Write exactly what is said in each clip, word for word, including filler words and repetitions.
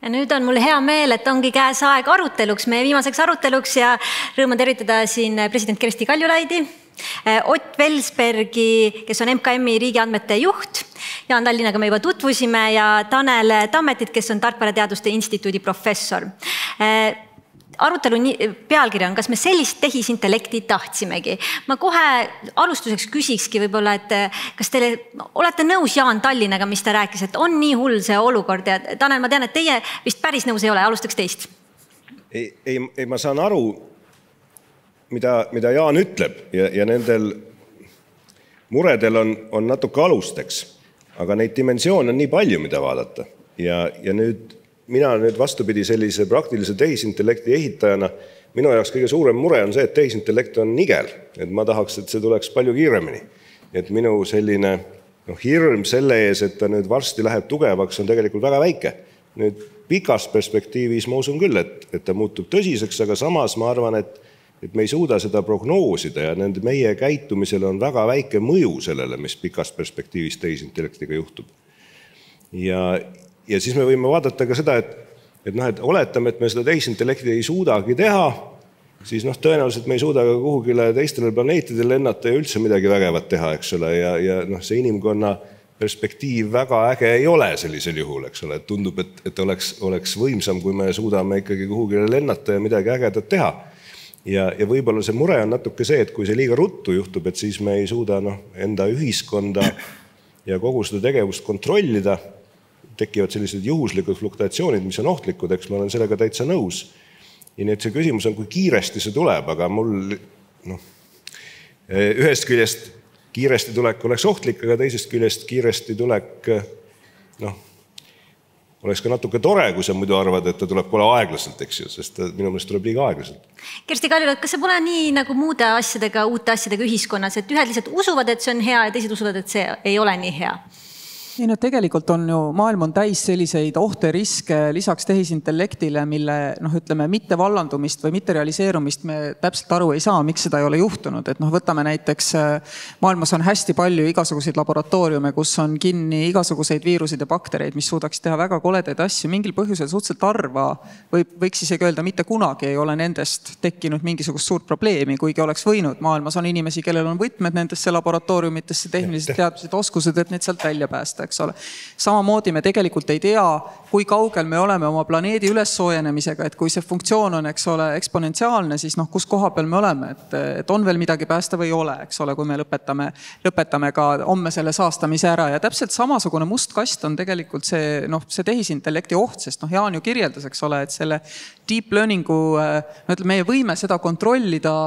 Ja nüüd on mul hea meel, et ongi käes aeg aruteluks, meie viimaseks aruteluks ja rõõm on tervitada siin president Kersti Kaljulaidi, Ott Velsbergi, kes on M K M-i riigiandmete juht, Jaan Tallinnaga me juba tutvusime ja Tanel Tammetit, kes on Tarkvarateaduste Instituudi professor. Arutelu pealkiri on, kas me sellist tehisintellekti tahtsimegi. Ma kohe alustuseks küsikski võib-olla, et kas teile olete nõus Jaan Tallinnaga, mis ta rääkis, et on nii hull see olukord ja Tanel, ma tean, et teie vist päris nõus ei ole, alustaks teist. Ei, ei, ei ma saan aru, mida, mida Jaan ütleb ja, ja nendel muredel on, on natuke alusteks, aga neid dimensioone on nii palju, mida vaadata ja, ja nüüd mina nüüd vastupidi sellise praktilise tehisintellekti ehitajana, minu jaoks kõige suurem mure on see, et tehisintellekt on nigel. Et ma tahaks, et see tuleks palju kiiremini. Et minu selline no, hirm selle ees, et ta nüüd varsti läheb tugevaks, on tegelikult väga väike. Nüüd pikas perspektiivis ma usun küll, et, et ta muutub tõsiseks, aga samas ma arvan, et, et me ei suuda seda prognoosida ja nende meie käitumisele on väga väike mõju sellele, mis pikas perspektiivis tehisintellektiga juhtub. Ja Ja siis me võime vaadata ka seda, et, et, noh, et oletame, et me seda tehisintellekti ei suudagi teha, siis noh, tõenäoliselt me ei suuda ka kuhugile teistele planeetidele lennata ja üldse midagi vägevat teha, eks ole, ja, ja noh, see inimkonna perspektiiv väga äge ei ole sellisel juhul, eks ole, et tundub, et, et oleks, oleks võimsam, kui me suudame ikkagi kuhugile lennata ja midagi ägedat teha. Ja, ja võib-olla see mure on natuke see, et kui see liiga ruttu juhtub, et siis me ei suuda noh, enda ühiskonda ja kogu seda tegevust kontrollida, tekivad sellised juhuslikud fluktuatsioonid, mis on ohtlikud, eks ma olen sellega täitsa nõus. Ja nii et see küsimus on, kui kiiresti see tuleb, aga mul noh, ühest küljest kiiresti tulek oleks ohtlik, aga teisest küljest kiiresti tulek noh, oleks ka natuke tore, kui sa muidu arvad, et ta tuleb kohe aeglaselt, eks ju, sest minu meelest tuleb liiga aeglaselt. Kersti Kaljulaid, kas see pole nii nagu muude asjadega, uute asjadega ühiskonnas, et ühed lihtsalt usuvad, et see on hea ja teised usuvad, et see ei ole nii hea? Ei, no tegelikult on ju, maailm on täis selliseid ohte riske lisaks tehisintellektile, mille noh, ütleme, mitte vallandumist või mitte realiseerumist me täpselt aru ei saa, miks seda ei ole juhtunud. Et noh, võtame näiteks, maailmas on hästi palju igasuguseid laboratooriume, kus on kinni igasuguseid viirusid ja baktereid, mis suudaks teha väga koledaid asju. Mingil põhjusel suhteliselt arva või võiks isegi öelda, mitte kunagi ei ole nendest tekkinud mingisugust suurt probleemi, kuigi oleks võinud. Maailmas on inimesi, kellel on võtmed nendesse laboratooriumitesse, tehnilised teadmised, oskused, et need sealt välja päästa. Eks ole. Samamoodi me tegelikult ei tea, kui kaugel me oleme oma planeedi üles soojenemisega, et kui see funktsioon on, eks ole, eksponentsiaalne, siis noh, kus koha peal me oleme, et, et on veel midagi päästa või ei ole, eks ole, kui me lõpetame, lõpetame ka homme selle saastamise ära ja täpselt samasugune must kast on tegelikult see, noh, see tehisintellekti oht, sest noh, Jaan ju kirjeldas, eks ole, et selle deep learningu, no ütleme, meie võime seda kontrollida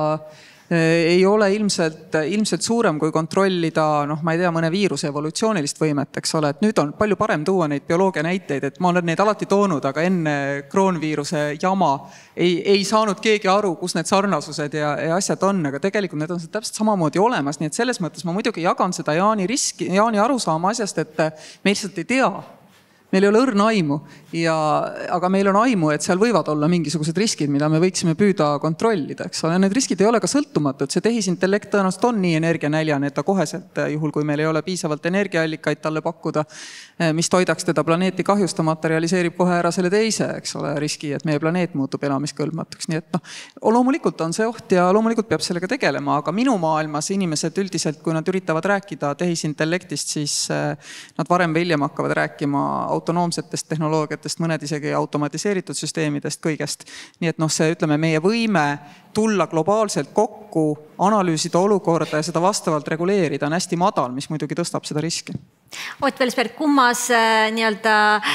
ei ole ilmselt, ilmselt suurem kui kontrollida, noh, ma ei tea, mõne viiruse evolutsioonilist võimet, eks ole, et nüüd on palju parem tuua neid bioloogia näiteid, et ma olen neid alati toonud, aga enne kroonviiruse jama ei, ei saanud keegi aru, kus need sarnasused ja, ja asjad on, aga tegelikult need on täpselt samamoodi olemas, nii et selles mõttes ma muidugi jagan seda Jaani riski, Jaani arusaama asjast, et me lihtsalt ei tea. Meil ei ole õrna aimu, ja, aga meil on aimu, et seal võivad olla mingisugused riskid, mida me võiksime püüda kontrollida. Eks ole. Need riskid ei ole ka sõltumatud. See tehisintellekt tõenäoliselt on nii energianäljane, et ta koheselt, juhul kui meil ei ole piisavalt energiaallikaid talle pakkuda, mis toidaks teda planeeti kahjustamata, realiseerib kohe ära selle teise, eks ole, riski, et meie planeet muutub elamiskõlbmatuks. Nii et noh, loomulikult on see oht ja loomulikult peab sellega tegelema, aga minu maailmas inimesed üldiselt, kui nad üritavad rääkida tehisintellektist, siis nad varem või hiljem hakkavad rääkima autonoomsetest tehnoloogiatest, mõned isegi automatiseeritud süsteemidest kõigest. Nii et noh, see ütleme, meie võime tulla globaalselt kokku, analüüsida olukorda ja seda vastavalt reguleerida on hästi madal, mis muidugi tõstab seda riski. Ott Velsberg, kummas nii-öelda,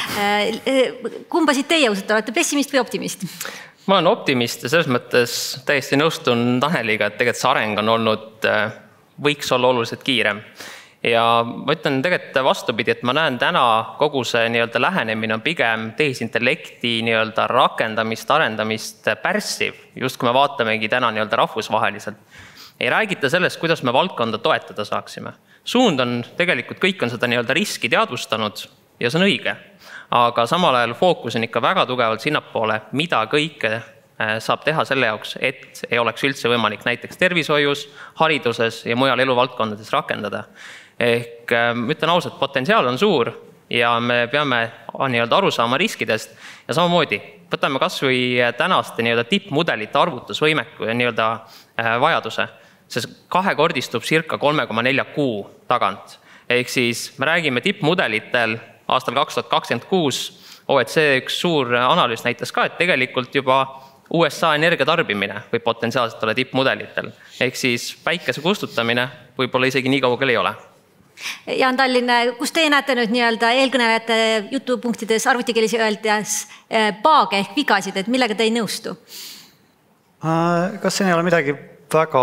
kumbasid teie usute, olete pessimist või optimist? Ma olen optimist ja selles mõttes täiesti nõustun Taneliga, et tegelikult see areng on olnud, võiks olla oluliselt kiirem. Ja ma ütlen tegelikult vastupidi, et ma näen täna kogu see nii-öelda lähenemine on pigem tehisintellekti nii-öelda rakendamist, arendamist pärssiv, just kui me vaatamegi täna nii-öelda rahvusvaheliselt. Ei räägita sellest, kuidas me valdkonda toetada saaksime. Suund on tegelikult, kõik on seda nii-öelda riski teadvustanud ja see on õige. Aga samal ajal fookus on ikka väga tugevalt sinnapoole, mida kõike saab teha selle jaoks, et ei oleks üldse võimalik näiteks tervishoius, hariduses ja mujal eluvaldkondades rakendada. Ehk ütlen ausalt, potentsiaal on suur ja me peame nii-öelda aru saama riskidest ja samamoodi võtame kas või tänaste nii-öelda tippmudelite arvutusvõimeku ja nii-öelda vajaduse. See kahekordistub circa kolme koma nelja kuu tagant. Ehk siis me räägime tippmudelitel aastal kaks tuhat kakskümmend kuus O E C üks suur analüüs näitas ka, et tegelikult juba U S A energiatarbimine võib potentsiaalselt olla tippmudelitel. Ehk siis päikese kustutamine võib-olla isegi nii kaugel ei ole. Jaan Tallinn, kus teie näete nüüd nii-öelda eelkõnelejate jutupunktides arvutikeelisi öeldes paage ehk vigasid, et millega te ei nõustu? Kas siin ei ole midagi väga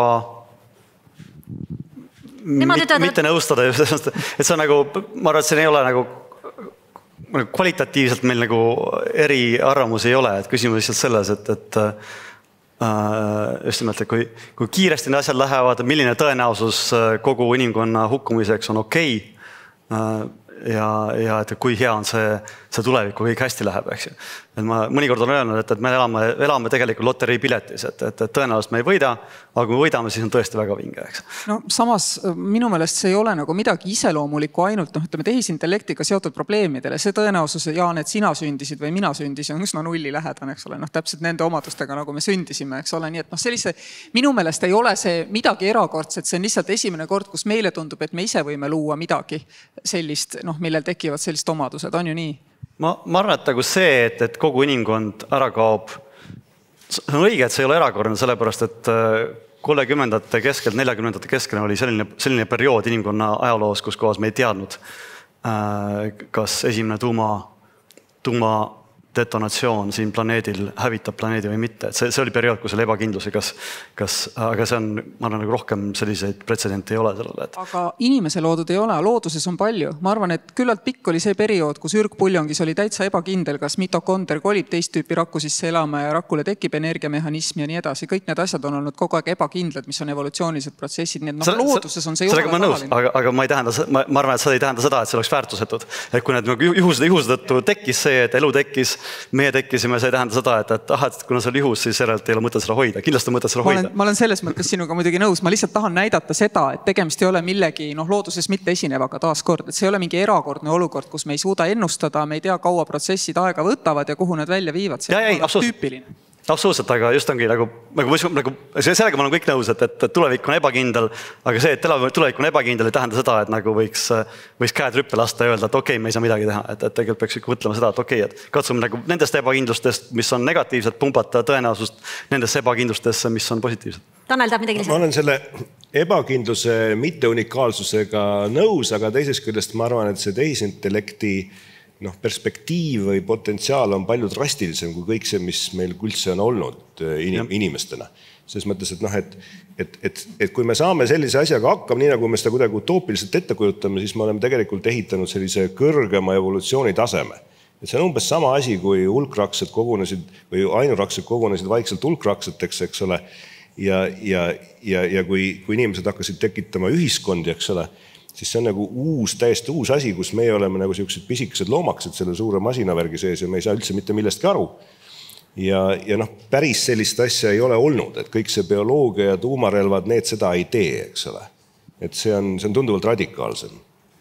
mitte nõustada, et see on nagu, ma arvan, et siin ei ole nagu kvalitatiivselt meil nagu eri arvamusi ei ole, et küsimus lihtsalt selles, et, et just nimelt, et kui, kui kiiresti need asjad lähevad, milline tõenäosus kogu inimkonna hukkumiseks on okei ja, ja et kui hea on see, see tulevik, kui kõik hästi läheb, eks ju. Et ma mõnikord olen öelnud, et, et me elame, elame tegelikult loterii piletis, et, et, et tõenäoliselt me ei võida, aga kui me võidame, siis on tõesti väga vinge, eks. No samas minu meelest see ei ole nagu midagi iseloomulikku ainult, noh, ütleme tehisintellektiga seotud probleemidele. See tõenäosus, Jaan, et sina sündisid või mina sündisin, on üsna nulli lähedane, eks ole, noh, täpselt nende omadustega, nagu me sündisime, eks ole, nii et noh, sellise, minu meelest ei ole see midagi erakordset, see on lihtsalt esimene kord, kus meile tundub, et me ise võime luua midagi sellist, noh, millel tekivad sellist omadused, on ju nii? Ma, ma arvan, et nagu see, et, et kogu inimkond ära kaob, see on õige, et see ei ole erakorrane, sellepärast, et kolmekümnendate keskel, neljakümnendate keskel oli selline, selline periood inimkonna ajaloos, kus kohas me ei teadnud, kas esimene tuuma, tuuma detonatsioon siin planeedil hävitab planeedi või mitte. See, see oli periood, kus oli ebakindlusi, kas, kas, aga see on, ma arvan, nagu rohkem selliseid pretsedente ei ole sellele. Et... Aga inimese loodud ei ole, looduses on palju. Ma arvan, et küllalt pikk oli see periood, kus ürgpuljongis oli täitsa ebakindel, kas mitokonder kolib teist tüüpi rakku sisse elama ja rakule tekib energiamehhanism ja nii edasi. Kõik need asjad on olnud kogu aeg ebakindlad, mis on evolutsioonilised protsessid. Nii et no, looduses on see sellega ma nõus, aga, aga ma, ei tähenda, ma, ma arvan, et see ei tähenda seda, et see oleks väärtusetud. Et kui need juhused, juhused tõttu tekkis see, et elu tekkis, meie tekkisime, see ei tähenda seda, et, et, aha, et kuna see oli juhus, siis järelt ei ole mõtet seda hoida. Kindlasti on mõtet seda hoida. Ma olen, ma olen selles mõttes sinuga muidugi nõus. Ma lihtsalt tahan näidata seda, et tegemist ei ole millegi noh, looduses mitte esinevaga taaskord. Et see ei ole mingi erakordne olukord, kus me ei suuda ennustada, me ei tea, kaua protsessid aega võtavad ja kuhu need välja viivad. See ja, ei, on tüüpiline. Absoluutselt, aga just ongi nagu, nagu, nagu sellega ma olen kõik nõus, et, et tulevik on ebakindel, aga see, et tulevik on ebakindel ei tähenda seda, et nagu võiks, võiks käed rüppe lasta ja öelda, et okei, okay, me ei saa midagi teha. Et, et tegelikult peaks ikka mõtlema seda, et okei, okay, et katsume nagu nendest ebakindlustest, mis on negatiivsed, pumbata tõenäosust nendesse ebakindlustesse, mis on positiivsed. Tanel tahab midagi lisada. Ma olen selle ebakindluse mitteunikaalsusega nõus, aga teisest küljest ma arvan, et see tehisintellekti noh, perspektiiv või potentsiaal on palju drastilisem kui kõik see, mis meil üldse on olnud inim, inimestena. Selles mõttes, et, noh, et, et, et, et kui me saame sellise asjaga hakkama, nii nagu me seda kuidagi utoopiliselt ette kujutame, siis me oleme tegelikult ehitanud sellise kõrgema evolutsiooni taseme. Et see on umbes sama asi, kui hulkraksed kogunesid või ainuraksed kogunesid vaikselt hulkrakseteks, eks ole, ja, ja, ja, ja kui, kui inimesed hakkasid tekitama ühiskondi, eks ole, siis see on nagu uus, täiesti uus asi, kus meie oleme nagu sellised pisikesed loomaksed selle suure masinavärgi sees ja me ei saa üldse mitte millestki aru. Ja, ja noh, päris sellist asja ei ole olnud, et kõik see bioloogia ja tuumarelvad, need seda ei tee, eks ole. Et see on, see on tunduvalt radikaalsem.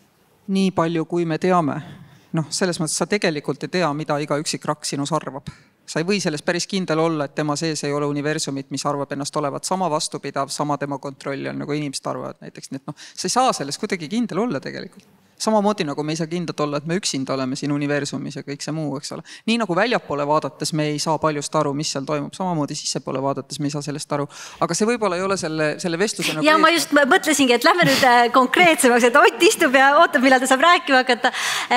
Nii palju, kui me teame. Noh, selles mõttes sa tegelikult ei tea, mida iga üksik rakk sinus arvab. Sa ei või sellest päris kindel olla, et tema sees ei ole universumit, mis arvab ennast olevat sama vastupidav, sama tema kontrolli on, nagu inimesed arvavad näiteks. Nii et noh, sa ei saa sellest kuidagi kindel olla tegelikult. Samamoodi nagu me ei saa kindlad olla, et me üksinda oleme siin universumis ja kõik see muu, eks ole. Nii nagu väljapoole vaadates me ei saa paljust aru, mis seal toimub, samamoodi sissepoole vaadates me ei saa sellest aru. Aga see võib-olla ei ole selle, selle vestluse nagu... Ja ma just mõtlesingi, et lähme nüüd konkreetsemaks, et Ott istub ja ootab, millal ta saab rääkima hakata.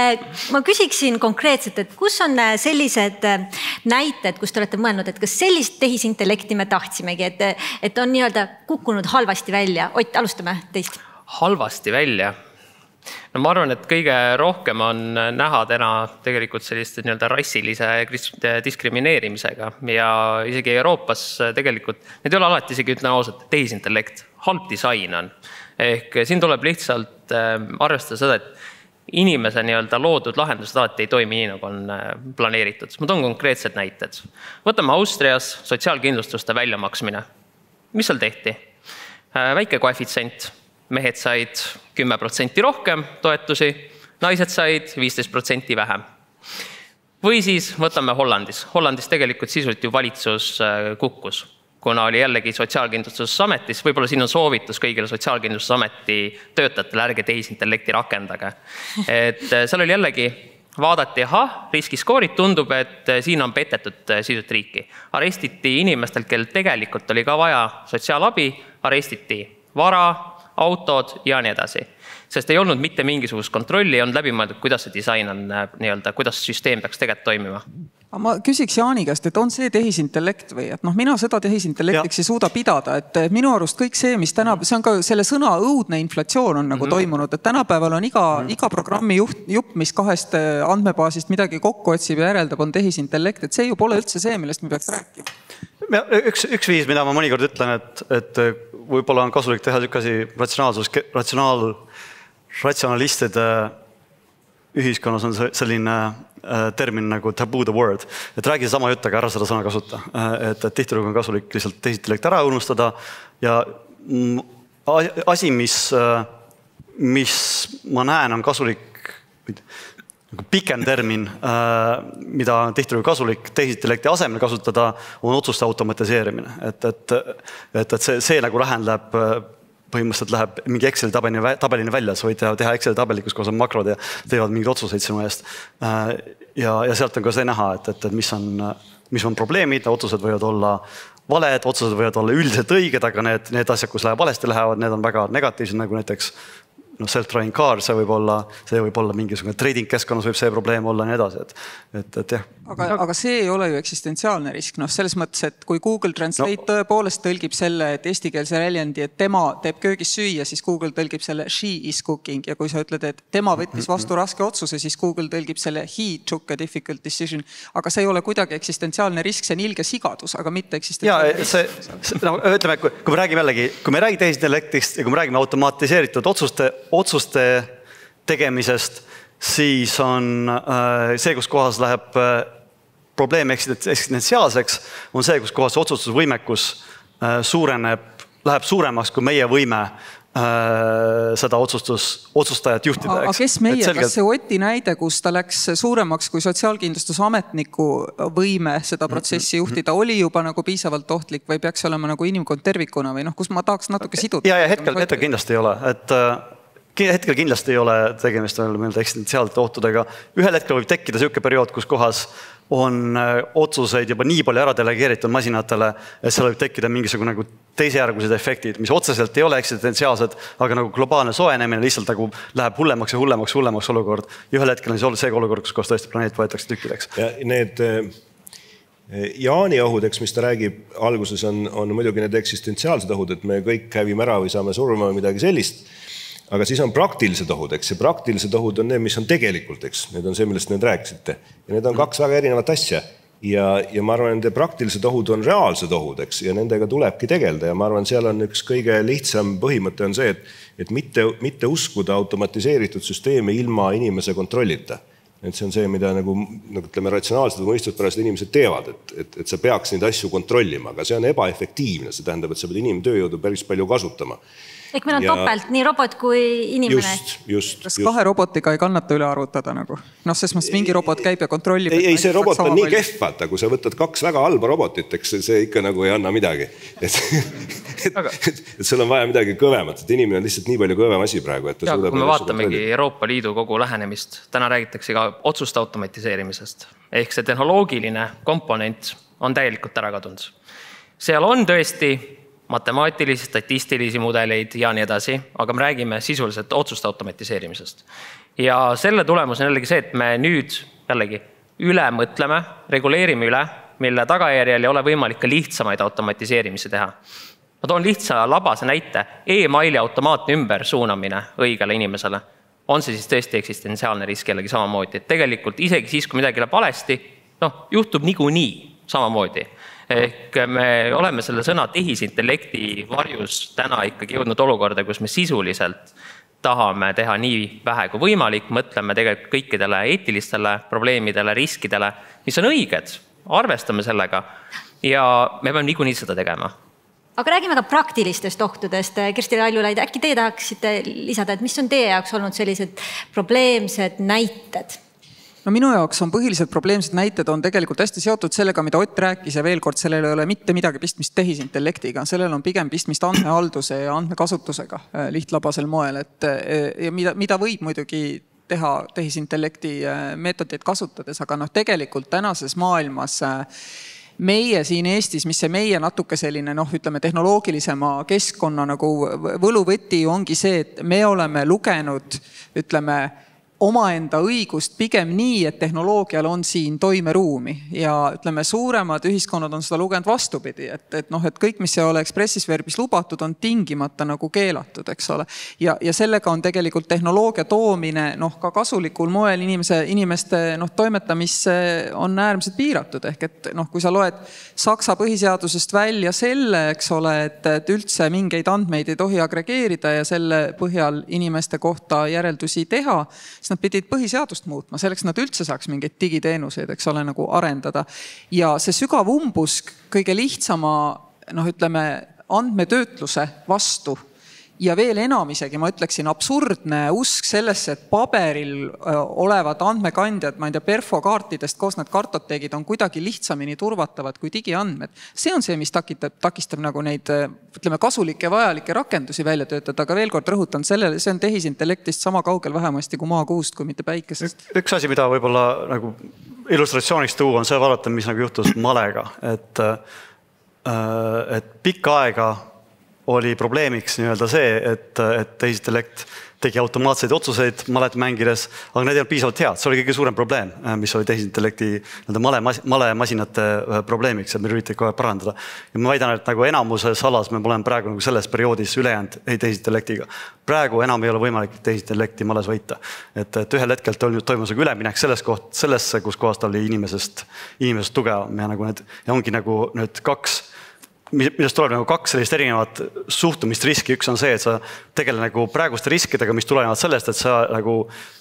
Ma küsiksin konkreetselt, et kus on sellised näited, kus te olete mõelnud, et kas sellist tehisintellekti me tahtsimegi, et, et on nii-öelda kukkunud halvasti välja. Ott, alustame teist. Halvasti välja? No ma arvan, et kõige rohkem on näha täna tegelikult sellist nii-öelda rassilise diskrimineerimisega ja isegi Euroopas tegelikult, need ei ole alati isegi ütlen ausalt, tehisintellekt, halb disain on. Ehk siin tuleb lihtsalt arvestada seda, et inimese nii-öelda loodud lahendused alati ei toimi nii, nagu on planeeritud. Ma toon konkreetsed näited. Võtame Austrias sotsiaalkindlustuste väljamaksmine. Mis seal tehti? Väike koefitsient. Mehed said kümme protsenti rohkem toetusi, naised said viisteist protsenti vähem. Või siis võtame Hollandis. Hollandis tegelikult sisuliselt ju valitsus kukkus, kuna oli jällegi Sotsiaalkindlustusametis. Võib-olla siin on soovitus kõigile Sotsiaalkindlustusameti töötajatele, ärge tehisintellekti rakendage. Et seal oli jällegi, vaadati, ahah, riskiskoorid tundub, et siin on petetud sisuliselt riiki. Arestiti inimestel, kel tegelikult oli ka vaja sotsiaalabi, arestiti vara, autod ja nii edasi. Sest ei olnud mitte mingisugust kontrolli, on läbi mõeldud, kuidas see disain on, nii-öelda, kuidas süsteem peaks tegelikult toimima. Ma küsiks Jaani käest, et on see tehisintellekt või, et noh, mina seda tehisintellektiks ei suuda pidada, et minu arust kõik see, mis täna, see on ka selle sõna õudne inflatsioon on nagu mm-hmm. toimunud, et tänapäeval on iga, mm-hmm. iga programmi juht, jupp, mis kahest andmebaasist midagi kokku otsib ja järeldab, on tehisintellekt, et see ju pole üldse see, millest me peaks rääkima. Üks, üks viis, mida ma mõnikord ütlen, et, et võib-olla on kasulik teha sükasi ratsionaalsus, ratsionaal, ratsionalistide ühiskonnas on selline termin nagu taboo the word, et räägi sama jutt, aga ära seda sõna kasuta. Et, et tihtilugu on kasulik lihtsalt tehisintellekt ära unustada ja asi, mis, mis ma näen, on kasulik pikem termin, mida on tihtilugu kasulik tehisintellekti asemel kasutada, on otsuste automatiseerimine. Et, et, et, et see, see nagu lähendab põhimõtteliselt läheb mingi Exceli tabelini, tabelini välja, sa võid teha, teha Exceli tabeli, kus koos on makrod ja teevad mingeid otsuseid sinu eest. Ja, ja sealt on ka see näha, et, et, et mis, on, mis on probleemid, otsused võivad olla valed, otsused võivad olla üldiselt õiged, aga need, need asjad, kus läheb valesti lähevad, need on väga negatiivsed, nagu näiteks no, self-driving car, see võib olla, see võib olla mingisugune trading keskkonnas võib see probleem olla ja nii edasi, et, et, et jah. Aga, aga see ei ole ju eksistentsiaalne risk, noh selles mõttes, et kui Google Translate no. tõepoolest tõlgib selle, et eestikeelse väljendi, et tema teeb köögis süüa, siis Google tõlgib selle she is cooking ja kui sa ütled, et tema võttis vastu raske otsuse, siis Google tõlgib selle he took a difficult decision, aga see ei ole kuidagi eksistentsiaalne risk, see on ilge sigadus, aga mitte eksistentsiaalne ja, see, see, no, ütleme, kui, kui me räägime jällegi, kui me räägime tehisintellektist ja kui me räägime automatiseeritud otsuste, otsuste tegemisest, siis on see, kus kohas läheb probleem eksistentsiaalseks, on see, kus kohas otsustusvõimekus suureneb, läheb suuremaks, kui meie võime seda otsustus, otsustajat juhtida. Aga kes meie, selgelt... kas see Oti näide, kus ta läks suuremaks kui sotsiaalkindlustusametniku võime seda protsessi juhtida, oli juba nagu piisavalt ohtlik või peaks olema nagu inimkond tervikuna või noh, kus ma tahaks natuke siduda? Ja, ja hetkel, hetkel kindlasti ei ole, et hetkel kindlasti ei ole tegemist eksistentsiaalsete ohtudega. Ühel hetkel võib tekkida selline periood, kus kohas on otsuseid juba nii palju ära delegeeritud masinatele, et seal võib tekkida mingisugune nagu teisejärgused efektid, mis otseselt ei ole eksistentsiaalsed, aga nagu globaalne soojenemine lihtsalt nagu läheb hullemaks ja hullemaks, hullemaks olukord. Ja ühel hetkel on see olnud see olukord, kus kohas tõesti planeet võetakse tükkideks. Ja need Jaani ohudeks, mis ta räägib alguses, on, on muidugi need eksistentsiaalsed ohud, et me kõik käivime ära või saame surma või midagi sellist. Aga siis on praktilised ohud, eks, ja praktilised ohud on need, mis on tegelikult, eks. Need on see, millest need rääkisite. Ja need on kaks väga erinevat asja. Ja, ja ma arvan, nende praktilised ohud on reaalsed ohud, eks, ja nendega tulebki tegelda. Ja ma arvan, seal on üks kõige lihtsam põhimõte on see, et, et mitte, mitte uskuda automatiseeritud süsteemi ilma inimese kontrollita. Et see on see, mida nagu, nagu ütleme, ratsionaalsed või mõistuspärast inimesed teevad, et, et, et sa peaks neid asju kontrollima, aga see on ebaefektiivne. See tähendab, et sa pead inimtööjõudu päris palju kasutama. Ehk meil on ja... topelt nii robot kui inimene. Just, just, Kas just. kahe robotiga ei kannata üle arvutada nagu? Noh, sest mõttes mingi robot käib ja kontrollib. Ei, ei see robot on nii kehv, vaata, kui sa võtad kaks väga halba robotit, eks see ikka nagu ei anna midagi. Et, et, Aga... et, et sul on vaja midagi kõvemat, et inimene on lihtsalt nii palju kõvem asi praegu. Et ja, kui me vaatamegi Euroopa Liidu kogu lähenemist, täna räägitakse ka otsuste automatiseerimisest. Ehk see tehnoloogiline komponent on täielikult ära kadunud. Seal on tõesti matemaatilisi, statistilisi mudeleid ja nii edasi, aga me räägime sisuliselt otsuste automatiseerimisest. Ja selle tulemus on jällegi see, et me nüüd jällegi üle mõtleme, reguleerime üle, mille tagajärjel ei ole võimalik ka lihtsamaid automatiseerimisi teha. Ma toon lihtsa labase näite, e-maili automaatne ümber suunamine õigele inimesele. On see siis tõesti eksistentsiaalne risk jällegi samamoodi, et tegelikult isegi siis, kui midagi läheb valesti, noh, juhtub niikuinii samamoodi. Ehk me oleme selle sõna tehisintellekti varjus täna ikkagi jõudnud olukorda, kus me sisuliselt tahame teha nii vähe kui võimalik, mõtleme tegelikult kõikidele eetilistele probleemidele, riskidele, mis on õiged, arvestame sellega ja me peame niikuinii seda tegema. aga räägime ka praktilistest ohtudest. Kersti Kaljulaid, äkki teie tahaksite lisada, et mis on teie jaoks olnud sellised probleemsed näited? No minu jaoks on põhilised probleemsed näited on tegelikult hästi seotud sellega, mida Ott rääkis ja veel kord, sellel ei ole mitte midagi pistmist tehisintellektiga, sellel on pigem pistmist andmehalduse ja andmekasutusega lihtlabasel moel, et ja mida, mida võib muidugi teha tehisintellekti meetodeid kasutades, aga noh, tegelikult tänases maailmas meie siin Eestis, mis see meie natuke selline, noh, ütleme, tehnoloogilisema keskkonna nagu võluvõti ongi see, et me oleme lugenud, ütleme, omaenda õigust pigem nii, et tehnoloogial on siin toimeruumi ja ütleme, suuremad ühiskonnad on seda lugenud vastupidi, et, et noh, et kõik, mis see ole expressis verbis lubatud, on tingimata nagu keelatud, eks ole. Ja, ja sellega on tegelikult tehnoloogia toomine, noh, ka kasulikul moel inimese, inimeste, noh, toimetamisse on äärmiselt piiratud, ehk et noh, kui sa loed Saksa põhiseadusest välja selle, eks ole, et, et üldse mingeid andmeid ei tohi agregeerida ja selle põhjal inimeste kohta järeldusi teha, siis nad pidid põhiseadust muutma, selleks nad üldse saaks mingeid digiteenuseid, eks ole, nagu arendada. Ja see sügav umbusk kõige lihtsama, noh, ütleme, andmetöötluse vastu ja veel enam isegi, ma ütleksin, absurdne usk sellesse, et paberil olevad andmekandjad, ma ei tea, perfokaartidest koos need kartoteegid on kuidagi lihtsamini turvatavad kui digiandmed. See on see, mis takistab, takistab nagu neid, ütleme, kasulikke vajalikke rakendusi välja töötada, aga veel kord rõhutan sellele, see on tehisintellektist sama kaugel vähemasti kui maakuust, kui mitte päikesest. Üks asi, mida võib-olla nagu illustratsiooniks tuua, on see vaadata, mis nagu juhtus malega, et, et pikka aega oli probleemiks nii-öelda see, et, et tehisintellekt tegi automaatseid otsuseid malet mängides, aga need ei olnud piisavalt head. See oli kõige suurem probleem, mis oli tehisintellekti male, male masinate probleemiks, et me üritame kohe parandada. Ja ma väidan, et nagu enamuses alas me oleme praegu nagu selles perioodis ülejäänud tehisintellektiga. Praegu enam ei ole võimalik tehisintellekti males võita. Et, et ühel hetkel toimus üleminek selles koht, sellesse, kus kohast oli inimesest, inimesest tugevam ja, nagu need, ja ongi nagu need kaks millest tuleb nagu kaks sellist erinevat suhtumist riski. Üks on see, et sa tegele nagu praeguste riskidega, mis tulevad sellest, et sa nagu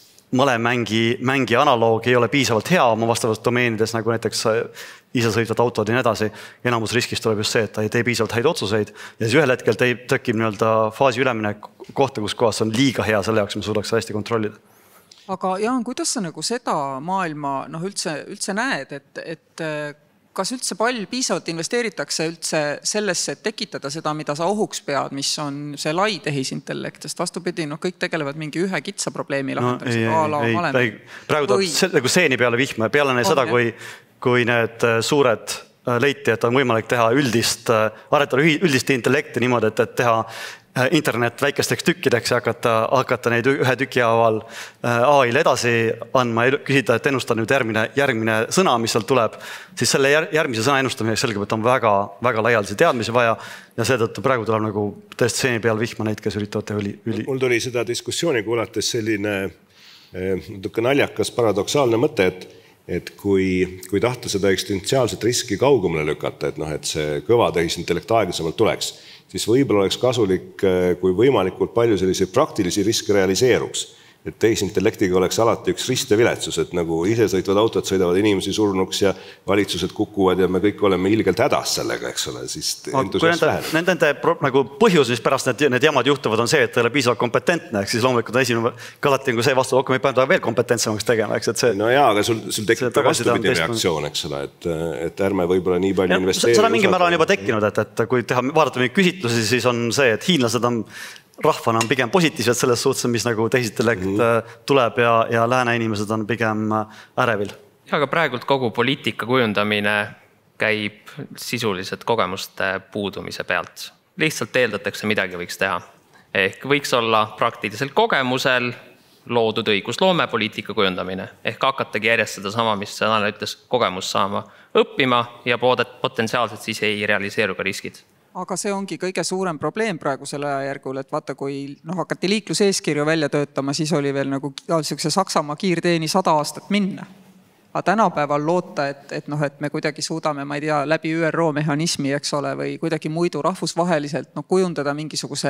malemängi mängi analoog ei ole piisavalt hea oma vastavalt domeenides, nagu näiteks isesõitvad autod ja nii edasi. Enamus riskist tuleb just see, et ta ei tee piisavalt häid otsuseid ja siis ühel hetkel tekib nii-öelda faasi üleminek kohta, kus kohas on liiga hea selle jaoks, me suudaks hästi kontrollida. Aga Jaan, kuidas sa nagu seda maailma noh, üldse, üldse näed, et, et kas üldse palju piisavalt investeeritakse üldse sellesse, et tekitada seda, mida sa ohuks pead, mis on see lai tehisintellekt, sest vastupidi, noh, kõik tegelevad mingi ühe kitsa probleemi lahendamisega. No, ei, ei, ei, praegu tuleb nagu seeni peale vihma ja peale on, seda, kui, kui need suured leiti, et on võimalik teha üldist, aretada üldist intellekti niimoodi, et, et teha internet väikesteks tükkideks ja hakata, hakata neid ühe tüki haaval A I-le edasi andma ja küsida, et ennustada nüüd järgmine, järgmine sõna, mis sealt tuleb, siis selle järgmise sõna ennustamiseks selgub, et on väga, väga laialdasi teadmisi vaja ja seetõttu praegu tuleb nagu tõesti seeni peal vihma neid, kes üritavad teha üli, üli. Mul tuli seda diskussiooni kuulates selline natuke naljakas paradoksaalne mõte, et, et kui, kui tahta seda eksistentsiaalset riski kaugemale lükata, et, noh, et see kõva tehisintellekt aeglasemalt tuleks, siis võib-olla oleks kasulik, kui võimalikult palju selliseid praktilisi riske realiseeruks. Et tehisintellektiga oleks alati üks rist ja viletsus, et nagu isesõitvad autod sõidavad inimesi surnuks ja valitsused kukuvad ja me kõik oleme ilgelt hädas sellega, eks ole, siis entusiasm väheneb. Nende, nende nagu põhjus, mis pärast need, need jamad juhtuvad, on see, et ta ei ole piisavalt kompetentne, eks siis loomulikult on esimene, alati on kui see vastu, okei, me peame ta veel kompetentsemaks tegema, eks, et see... No jaa, aga sul, sul tekib ka vastupidi reaktsioon, eks ole, et, et ärme võib-olla nii palju investeerida. Seda mingi määral on juba tekkinud, et, et kui teha, vaadata mingi küsitlusi, siis on see, et hiinlased on rahvana on pigem positiivsed selles suhtes, mis nagu tehisintellekt mm. tuleb ja, ja lääne inimesed on pigem ärevil. Ja aga praegult kogu poliitika kujundamine käib sisuliselt kogemuste puudumise pealt. Lihtsalt eeldatakse, midagi võiks teha. Ehk võiks olla praktiliselt kogemusel loodud õigusloome poliitika kujundamine. Ehk hakatagi järjest seda sama, mis Tanel ütles, kogemus saama õppima ja potentsiaalselt siis ei realiseeru ka riskid. Aga see ongi kõige suurem probleem praegu selle ajajärgul, et vaata, kui noh, hakati liikluseeskirju välja töötama, siis oli veel nagu Saksamaa kiirteeni sada aastat minna. Aga tänapäeval loota, et, et, noh, et me kuidagi suudame, ma ei tea, läbi Ü R O mehhanismi, eks ole, või kuidagi muidu rahvusvaheliselt noh, kujundada mingisuguse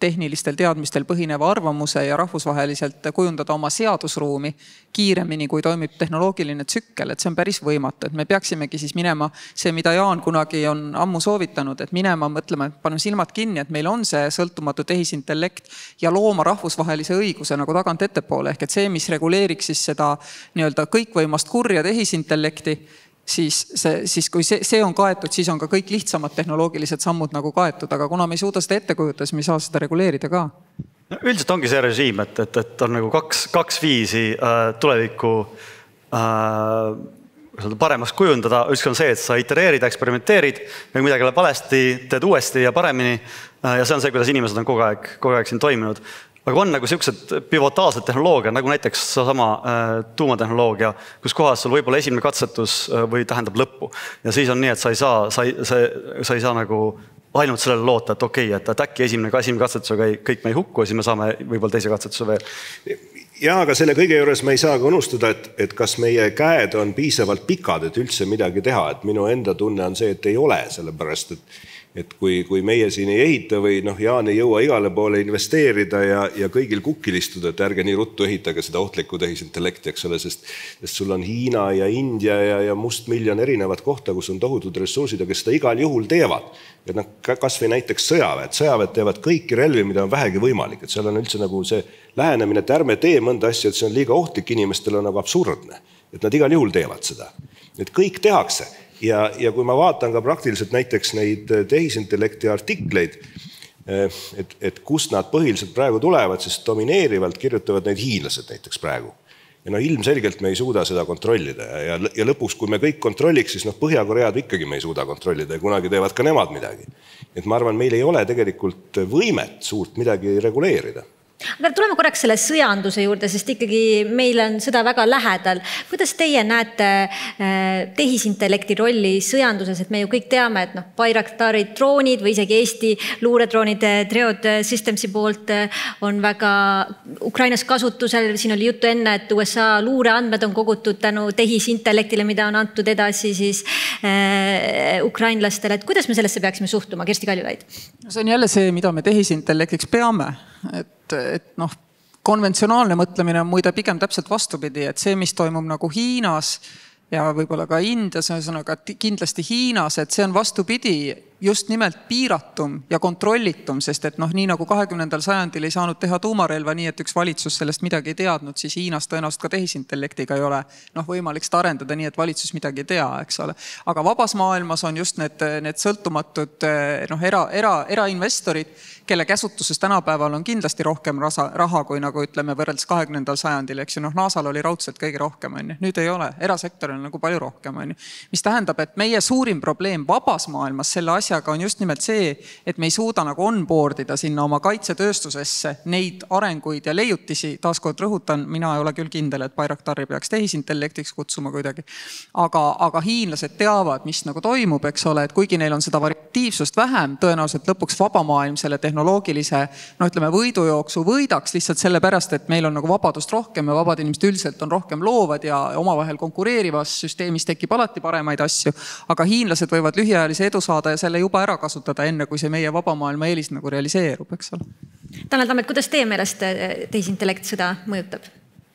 tehnilistel teadmistel põhineva arvamuse ja rahvusvaheliselt kujundada oma seadusruumi kiiremini, kui toimib tehnoloogiline tsükkel, et see on päris võimatu, et me peaksimegi siis minema see, mida Jaan kunagi on ammu soovitanud, et minema mõtlema, et paneme silmad kinni, et meil on see sõltumatu tehisintellekt ja looma rahvusvahelise õiguse nagu tagant ettepoole, ehk et see, mis reguleeriks siis seda nii-öelda kõikvõimast kurja tehisintellekti, siis, see, siis kui see, see on kaetud, siis on ka kõik lihtsamad tehnoloogilised sammud nagu kaetud, aga kuna me ei suuda seda ette kujutada, siis me ei saa seda reguleerida ka. No, üldiselt ongi see režiim, et, et, et on nagu kaks, kaks viisi äh, tulevikku äh, paremaks kujundada. Üks on see, et sa itereerid, eksperimenteerid, ja midagi läheb valesti, teed uuesti ja paremini. Äh, ja see on see, kuidas inimesed on kogu aeg, kogu aeg siin toiminud. Aga on nagu sellised pivotaalsed tehnoloogia, nagu näiteks sama äh, tuumatehnoloogia, kus kohas sul võib-olla esimene katsetus äh, või tähendab lõppu. Ja siis on nii, et sa ei saa, sa ei, sa, sa ei saa nagu ainult sellele loota, et okei, okay, et äkki esimene, esimene katsetusega kõik me ei hukku ja siis me saame võib-olla teise katsetuse veel. Ja, aga selle kõige juures me ei saa ka unustada, et, et kas meie käed on piisavalt pikad, et üldse midagi teha. Et minu enda tunne on see, et ei ole, sellepärast, et Et kui, kui meie siin ei ehita või noh, Jaan ei jõua igale poole investeerida ja, ja kõigil kukilistuda, et ärge nii ruttu ehitage seda ohtlikku tehisintellekti, eks ole, sest, sest sul on Hiina ja India ja, ja must miljon erinevat kohta, kus on tohutud ressursid ja kes seda igal juhul teevad. Ja noh, kas või näiteks sõjaväed. Sõjaväed teevad kõiki relvi, mida on vähegi võimalik. Et seal on üldse nagu see lähenemine, et ärme tee mõnda asja, et see on liiga ohtlik inimestel on nagu absurdne. Et nad igal juhul teevad seda. Et kõik tehakse. Ja, ja kui ma vaatan ka praktiliselt näiteks neid tehisintellekti artikleid, et, et kust nad põhiliselt praegu tulevad, siis domineerivalt kirjutavad neid hiinlased näiteks praegu. Ja no ilmselgelt me ei suuda seda kontrollida ja, ja lõpuks, kui me kõik kontrolliks, siis noh, Põhja-Koread ikkagi me ei suuda kontrollida ja kunagi teevad ka nemad midagi. Et ma arvan, meil ei ole tegelikult võimet suurt midagi reguleerida. Aga tuleme korraks selle sõjanduse juurde, sest ikkagi meil on sõda väga lähedal. Kuidas teie näete tehisintellekti rolli sõjanduses, et me ju kõik teame, et noh, Bayraktari droonid või isegi Eesti luuredroonid Triod Systemsi poolt on väga Ukrainas kasutusel. Siin oli juttu enne, et U S A luureandmed on kogutud tänu tehisintellektile, mida on antud edasi siis äh, ukrainlastele. Et kuidas me sellesse peaksime suhtuma? Kersti Kaljulaid. See on jälle see, mida me tehisintellektiks peame. Et, et noh, konventsionaalne mõtlemine on muide pigem täpselt vastupidi, et see, mis toimub nagu Hiinas ja võib-olla ka Indias, ühesõnaga kindlasti Hiinas, et see on vastupidi just nimelt piiratum ja kontrollitum, sest et noh, nii nagu kahekümnendal sajandil ei saanud teha tuumarelva nii, et üks valitsus sellest midagi ei teadnud, siis Hiinas tõenäoliselt ka tehisintellektiga ei ole noh, võimalik seda arendada nii, et valitsus midagi ei tea, eks ole. Aga vabas maailmas on just need, need sõltumatud noh, era, era, erainvestorid, kelle käsutuses tänapäeval on kindlasti rohkem raha, kui nagu ütleme võrreldes kahekümnendal sajandil, eks ju, noh, NASAl oli raudselt kõige rohkem, on ju. Nüüd ei ole, erasektoril on nagu palju rohkem, on ju. Mis tähendab, et meie suurim probleem vabas maailmas selle asjaga on just nimelt see, et me ei suuda nagu onboardida sinna oma kaitsetööstusesse neid arenguid ja leiutisi, taaskord rõhutan, mina ei ole küll kindel, et Bayraktari peaks tehisintellektiks kutsuma kuidagi, aga, aga hiinlased teavad, mis nagu toimub, eks ole, et kuigi neil on seda variatiivsust vähem, tõenäoliselt lõpuks vaba maailm selle tehnoloogilise, no ütleme, võidujooksu võidaks lihtsalt sellepärast, et meil on nagu vabadust rohkem ja vabad inimesed üldiselt on rohkem loovad ja omavahel konkureerivas süsteemis tekib alati paremaid asju, aga hiinlased võivad lühiajalise edu saada ja selle juba ära kasutada enne, kui see meie vaba maailma eelis nagu realiseerub, eks ole. Tanel Tammet, kuidas teie meelest tehisintellekt seda mõjutab?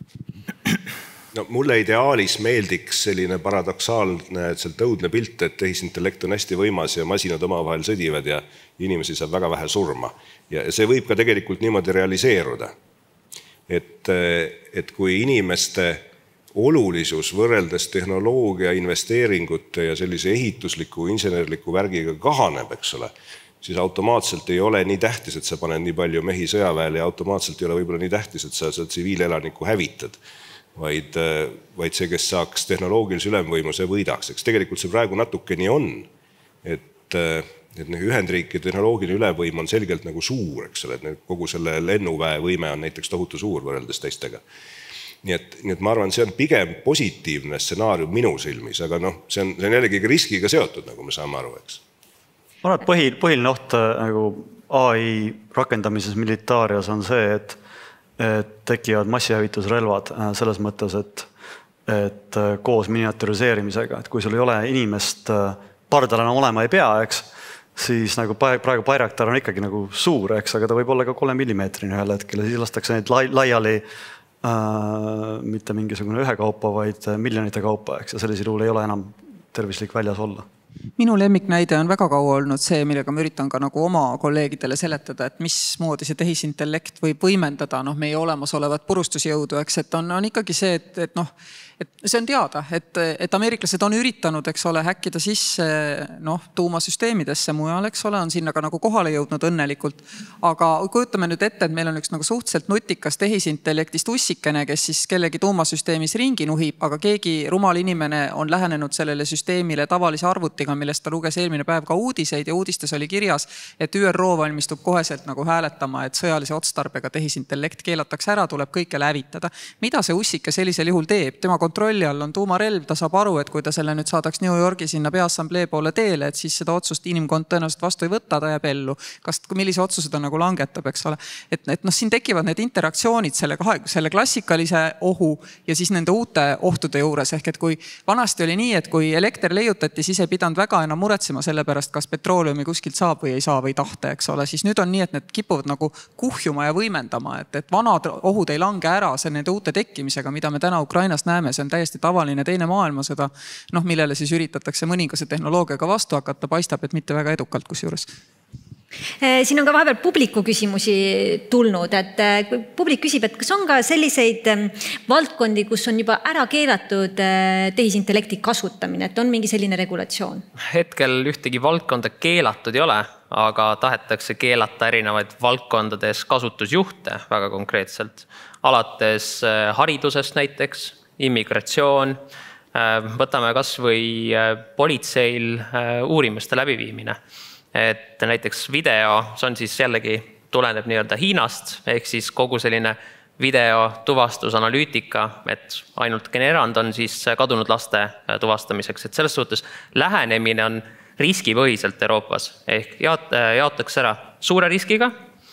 No, mulle ideaalis meeldiks selline paradoksaalne, et sealt õudne pilt, et tehisintellekt on hästi võimas ja masinad omavahel sõdivad ja inimesi saab väga vähe surma. Ja see võib ka tegelikult niimoodi realiseeruda. Et, et kui inimeste olulisus võrreldes tehnoloogia, investeeringute ja sellise ehitusliku, insenerliku värgiga kahaneb, eks ole, siis automaatselt ei ole nii tähtis, et sa paned nii palju mehi sõjaväele ja automaatselt ei ole võib-olla nii tähtis, et sa seda tsiviilelaniku hävitad. Vaid, vaid see, kes saaks tehnoloogilise ülemvõimu, see võidaks. Eks tegelikult see praegu natuke nii on, et, et Ühendriikide tehnoloogiline ülemvõim on selgelt nagu suur, eks ole, et kogu selle lennuväe võime on näiteks tohutu suur võrreldes teistega. Nii et, nii et ma arvan, see on pigem positiivne stsenaarium minu silmis, aga noh, see on, see on jällegi riskiga seotud, nagu me saame aru, eks. Ma arvan, et põhi, põhiline oht nagu A I rakendamises militaarias on see, et et tekivad massihävitusrelvad selles mõttes, et, et koos miniaturiseerimisega, et kui sul ei ole inimest pardal enam olema ei pea, eks, siis nagu praegu Bayraktar on ikkagi nagu suur, eks, aga ta võib olla ka kolme millimeetrine ühel hetkel ja siis lastakse neid laiali äh, mitte mingisugune ühe kaupa, vaid miljonite kaupa, eks, ja sellisel juhul ei ole enam tervislik väljas olla. Minu lemmiknäide on väga kaua olnud see, millega ma üritan ka nagu oma kolleegidele seletada, et mismoodi see tehisintellekt võib võimendada noh, meie olemasolevat purustusjõudu, eks, et on, on ikkagi see, et, et noh, et see on teada, et, et ameeriklased on üritanud, eks ole, häkkida sisse noh, tuumasüsteemidesse mujal, eks ole, on sinna ka nagu kohale jõudnud õnnelikult. Aga kujutame nüüd ette, et meil on üks nagu suhteliselt nutikas tehisintellektist ussikene, kes siis kellegi tuumasüsteemis ringi nuhib, aga keegi rumal inimene on lähenenud sellele süsteemile tavalise arvutiga, millest ta luges eelmine päev ka uudiseid ja uudistes oli kirjas, et Ü R O valmistub koheselt nagu hääletama, et sõjalise otstarbega tehisintellekt keelatakse ära, tuleb kõike lävitada. Mida see ussike sellisel juhul teeb? Tema kontrolli all on tuumarelv, ta saab aru, et kui ta selle nüüd saadaks New Yorgi sinna peaassamblee poole teele, et siis seda otsust inimkond tõenäoliselt vastu ei võtta, ta jääb ellu. Kas, millise otsuse ta nagu langetab, eks ole. Et, et noh, siin tekivad need interaktsioonid selle, selle klassikalise ohu ja siis nende uute ohtude juures. Ehk et kui vanasti oli nii, et kui elekter leiutati, siis ei pidanud väga enam muretsema selle pärast, kas petrooleumi kuskilt saab või ei saa või tahte, eks ole. Siis nüüd on nii, et need kipuvad nagu kuhjuma ja võimendama, et, et vanad ohud ei lange ära see nende uute tekkimisega, mida me täna Ukrainas näeme. See on täiesti tavaline teine maailmasõda, noh, millele siis üritatakse mõningase tehnoloogiaga vastu hakata, paistab, et mitte väga edukalt kusjuures. Siin on ka vahepeal publiku küsimusi tulnud, et kui publik küsib, et kas on ka selliseid valdkondi, kus on juba ära keelatud tehisintellekti kasutamine, et on mingi selline regulatsioon? Hetkel ühtegi valdkonda keelatud ei ole, aga tahetakse keelata erinevaid valdkondades kasutusjuhte väga konkreetselt. Alates haridusest näiteks, immigratsioon, võtame kas või politseil uurimiste läbiviimine. Et näiteks video, see on siis jällegi tuleneb nii-öelda Hiinast, ehk siis kogu selline video tuvastusanalüütika, et ainult generand on siis kadunud laste tuvastamiseks. Et selles suhtes lähenemine on riskipõhiselt Euroopas, ehk jaot, jaotakse ära suure riskiga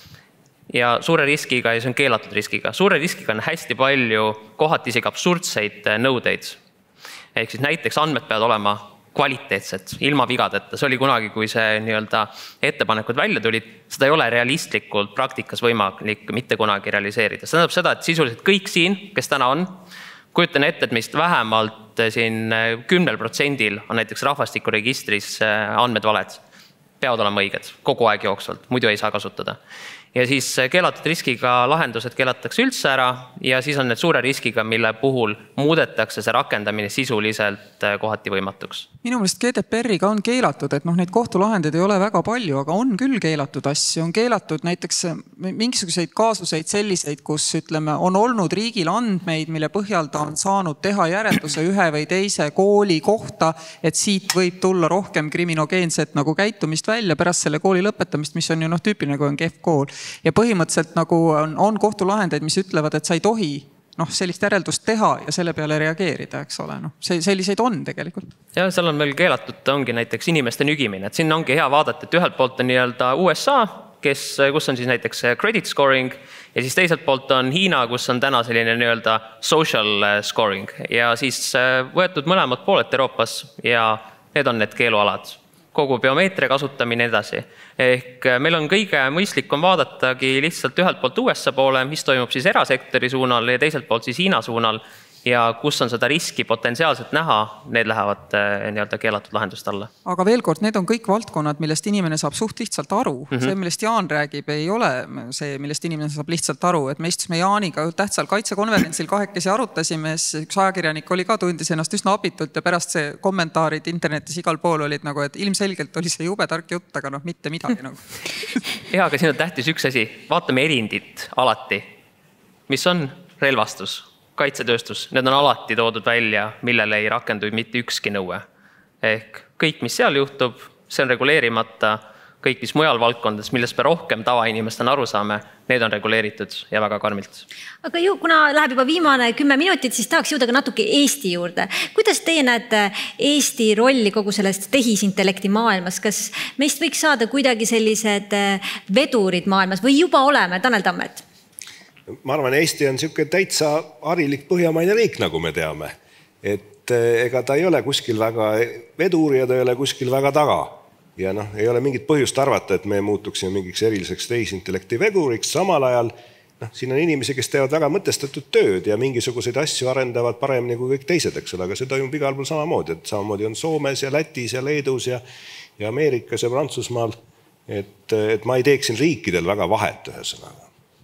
ja suure riskiga ja see on keelatud riskiga. Suure riskiga on hästi palju kohati isegi absurdseid nõudeid. Ehk siis näiteks andmed peavad olema kvaliteetsed, ilma vigadeta. See oli kunagi, kui see nii-öelda ettepanekud välja tulid, seda ei ole realistlikult praktikas võimalik mitte kunagi realiseerida. See tähendab seda, et sisuliselt kõik siin, kes täna on, kujutan ette, et meist vähemalt siin kümnel protsendil on näiteks rahvastikuregistris andmed valed. Peavad olema õiged, kogu aeg jooksvalt, muidu ei saa kasutada. Ja siis keelatud riskiga lahendused keelatakse üldse ära ja siis on need suure riskiga, mille puhul muudetakse see rakendamine sisuliselt kohati võimatuks. Minu meelest G D P R-iga on keelatud, et noh, neid kohtulahendeid ei ole väga palju, aga on küll keelatud asju. On keelatud näiteks mingisuguseid kaasuseid selliseid, kus ütleme, on olnud riigil andmeid, mille põhjal ta on saanud teha järelduse ühe või teise kooli kohta, et siit võib tulla rohkem kriminogeenset nagu käitumist välja pärast selle kooli lõpetamist, mis on ju noh, tüüpiline, kui on kehv kool. Ja põhimõtteliselt nagu on, on kohtulahendeid, mis ütlevad, et sa ei tohi noh, sellist järeldust teha ja selle peale reageerida, eks ole. No, see, selliseid on tegelikult. Ja seal on veel keelatud, ongi näiteks inimeste nügimine. Et siin ongi hea vaadata, et ühelt poolt on nii-öelda U S A, kes, kus on siis näiteks credit scoring ja siis teiselt poolt on Hiina, kus on täna selline nii-öelda social scoring ja siis võetud mõlemad pooled Euroopas ja need on need keelualad. Kogu biomeetria kasutamine edasi. Ehk meil on kõige mõistlikum vaadatagi lihtsalt ühelt poolt U S A poole, mis toimub siis erasektori suunal ja teiselt poolt siis Hiina suunal ja kus on seda riski potentsiaalselt näha, need lähevad nii-öelda keelatud lahendust alla. Aga veel kord, need on kõik valdkonnad, millest inimene saab suht lihtsalt aru. Mm-hmm. See, millest Jaan räägib, ei ole see, millest inimene saab lihtsalt aru. Et me istusime Jaaniga tähtsal kaitsekonverentsil kahekesi arutasime, üks ajakirjanik oli ka tundis ennast üsna abitult ja pärast see kommentaarid internetis igal pool olid nagu, et ilmselgelt oli see jube tark jutt, aga noh, mitte midagi nagu. Ja, aga siin on tähtis üks asi. Vaatame erindit alati, mis on relvastus. Kaitsetööstus, need on alati toodud välja, millele ei rakendu mitte ükski nõue. Ehk kõik, mis seal juhtub, see on reguleerimata, kõik, mis mujal valdkondades, millest me rohkem tavainimestena aru saame, need on reguleeritud ja väga karmilt. Aga ju, kuna läheb juba viimane kümme minutit, siis tahaks jõuda ka natuke Eesti juurde. Kuidas teie näete Eesti rolli kogu sellest tehisintellekti maailmas? Kas meist võiks saada kuidagi sellised vedurid maailmas või juba oleme, Tanel Tammet? Ma arvan, Eesti on siuke täitsa harilik põhjamaine riik, nagu me teame. Et ega ta ei ole kuskil väga vedur ja ta ei ole kuskil väga taga. ja noh, ei ole mingit põhjust arvata, et me muutuksime mingiks eriliseks tehisintellekti veguriks, samal ajal noh, siin on inimesi, kes teevad väga mõtestatud tööd ja mingisuguseid asju arendavad paremini kui kõik teised, eks ole, aga see toimub igal pool samamoodi, et samamoodi on Soomes ja Lätis ja Leedus ja, ja Ameerikas ja Prantsusmaal, et, et ma ei teeks siin riikidel väga vahet ühesõnaga.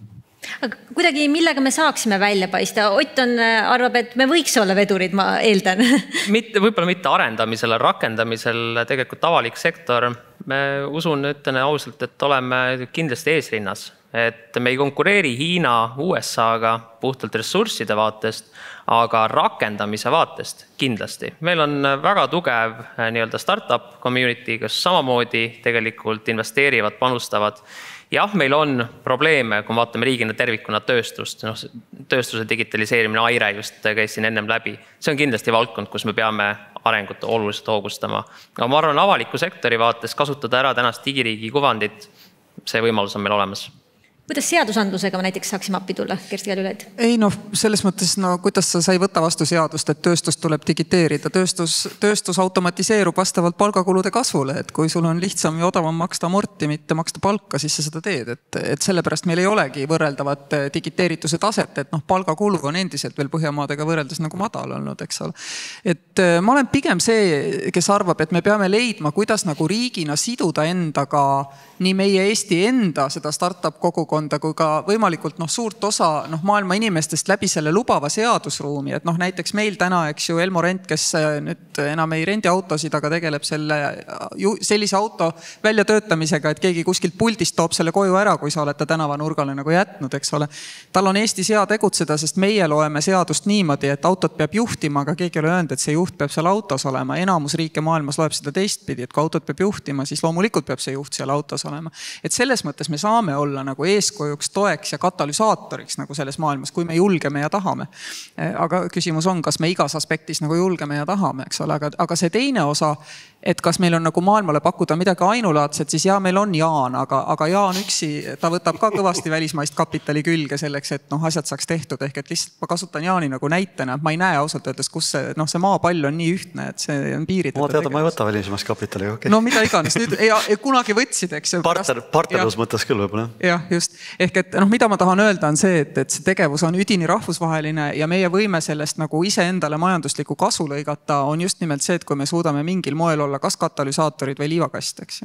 Aga kuidagi millega me saaksime välja paista? Ott on, arvab, et me võiks olla vedurid, ma eeldan. Mitte, võib-olla mitte arendamisel, rakendamisel tegelikult avalik sektor. Me usun, ütlen ausalt, et oleme kindlasti eesrinnas. Et me ei konkureeri Hiina U S A-ga puhtalt ressursside vaatest, aga rakendamise vaatest kindlasti. Meil on väga tugev nii-öelda startup community, kes samamoodi tegelikult investeerivad, panustavad. Jah, meil on probleeme, kui vaatame riigina tervikuna tööstust, no, tööstuse digitaliseerimine, Aire just käis siin ennem läbi. See on kindlasti valdkond, kus me peame arengut oluliselt hoogustama. Aga ma arvan, avaliku sektori vaates kasutada ära tänast digiriigi kuvandit, see võimalus on meil olemas. Kuidas seadusandlusega me näiteks saaksime appi tulla, Kersti Kaljulaid? Ei noh, selles mõttes, no kuidas sa sai võtta vastu seadust, et tööstus tuleb digiteerida. Tööstus, tööstus automatiseerub vastavalt palgakulude kasvule, et kui sul on lihtsam ja odavam maksta amorti, mitte maksta palka, siis sa seda teed. Et, et sellepärast meil ei olegi võrreldavat digiteerituse taset, et noh, palgakulu on endiselt veel Põhjamaadega võrreldes nagu madal olnud, eks ole. Et ma olen pigem see, kes arvab, et me peame leidma, kuidas nagu riigina siduda endaga nii meie Eesti enda seda startup kogukonda kui ka võimalikult noh, suurt osa noh, maailma inimestest läbi selle lubava seadusruumi. Et noh, näiteks meil täna, eks ju, Elmo Rent, kes nüüd enam ei rendi autosid, aga tegeleb selle, sellise auto väljatöötamisega, et keegi kuskilt puldist toob selle koju ära, kui sa oled ta tänavanurgale nagu jätnud, eks ole. Tal on Eestis hea tegutseda, sest meie loeme seadust niimoodi, et autot peab juhtima, aga keegi ei ole öelnud, et see juht peab seal autos olema. Enamus riike maailmas loeb seda teistpidi, et kui autot peab juhtima, siis loomulikult peab see juht seal autos olema. Et selles mõttes me saame olla nagu eeskujuks, toeks ja katalüsaatoriks nagu selles maailmas, kui me julgeme ja tahame. Aga küsimus on, kas me igas aspektis nagu julgeme ja tahame, eks ole, aga, aga see teine osa, et kas meil on nagu maailmale pakkuda midagi ainulaadset, siis jah, meil on Jaan, aga, aga Jaan üksi, ta võtab ka kõvasti välismaist kapitali külge selleks, et noh, asjad saaks tehtud, ehk et lihtsalt ma kasutan Jaani nagu näitena, ma ei näe ausalt öeldes, kus see, noh, see maapall on nii ühtne, et see on piiritud. Ma teada, ma ei võta välismaist kapitali, okei. Okay. No mida iganes, nüüd ja, kunagi võtsid, eks ju. Partner, partnerlus mõttes küll võib-olla. Jah, just. Ehk et noh, mida ma tahan öelda on see, et, et see tegevus on üdini rahvusvaheline ja meie võime sellest nagu iseendale majandusliku kasu lõigata on just nimelt see, et kui me suudame mingil moel olla kas katalüsaatorid või liivakast, eks ju.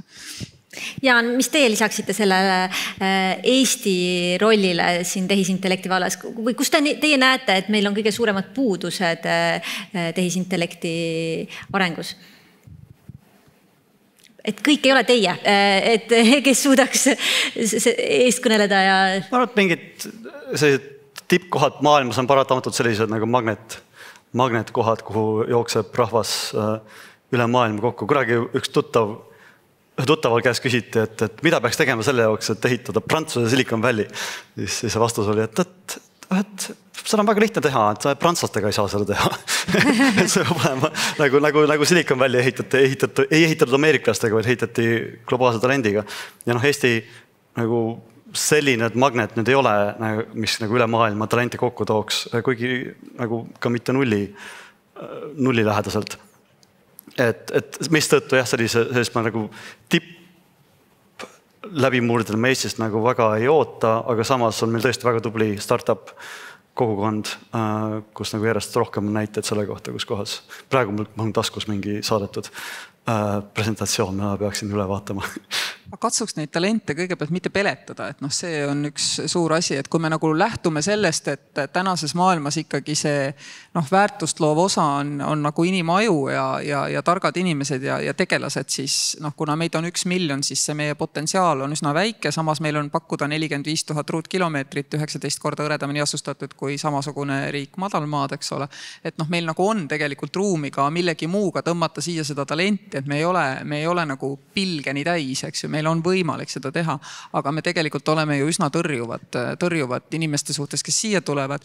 Jaan, mis teie lisaksite sellele Eesti rollile siin tehisintellekti vallas? Või kus te, teie näete, et meil on kõige suuremad puudused tehisintellekti arengus? Et kõik ei ole teie, et kes suudaks eest kõneleda ja... Ma arvan, et mingid sellised tippkohad maailmas on paratamatult sellised nagu magnet, magnetkohad, kuhu jookseb rahvas üle maailma kokku. Kuragi üks tuttav, tuttaval käes küsiti, et, et mida peaks tegema selle jaoks, et ehitada Prantsuse Silicon Valley. Siis, siis see vastus oli, et, et, et seda on väga lihtne teha, et prantslastega ei saa seda teha. et see peab olema nagu, nagu, nagu Silicon Valley ehitati, ehitati, ei ehitatud ameeriklastega, vaid ehitati globaalse talendiga. Ja noh, Eesti nagu selline magnet nüüd ei ole, mis nagu üle maailma talenti kokku tooks, kuigi nagu ka mitte nulli, nulli lähedaselt. Et, et mis tõttu jah, sellise, sellise ma nagu tipp läbimurdel me Eestist nagu väga ei oota, aga samas on meil tõesti väga tubli startup kogukond, kus nagu järjest rohkem näiteid selle kohta, kus kohas. Praegu mul on taskus mingi saadetud presentatsioon, ma peaksin üle vaatama. Katsuks neid talente kõigepealt mitte peletada, et noh, see on üks suur asi, et kui me nagu lähtume sellest, et tänases maailmas ikkagi see noh, väärtust loov osa on, on nagu inimaju ja, ja, ja targad inimesed ja, ja tegelased, siis noh, kuna meid on üks miljon, siis see meie potentsiaal on üsna väike, samas meil on pakkuda nelikümmend viis tuhat ruutkilomeetrit, üheksateist korda hõredamini asustatud kui samasugune riik madalmaad, eks ole. Et noh, meil nagu on tegelikult ruumi ka millegi muuga tõmmata siia seda talenti, et me ei ole, me ei ole nagu pilgeni täis, eks ju, meil on võimalik seda teha, aga me tegelikult oleme ju üsna tõrjuvad, tõrjuvad inimeste suhtes, kes siia tulevad.